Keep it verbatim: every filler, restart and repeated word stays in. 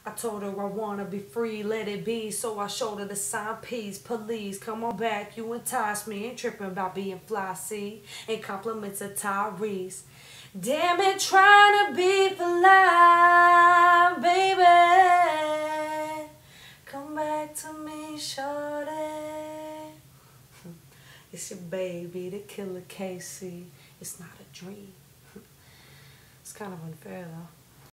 I told her I wanna be free, let it be. So I showed her the sign, peace, police. Come on back, you entice me. Ain't tripping about being fly, see? And compliments of Tyrese. Damn it, trying to be fly, baby. Come back to me, shorty. It's your baby, the Killa Casey. It's not a dream. It's kind of unfair though.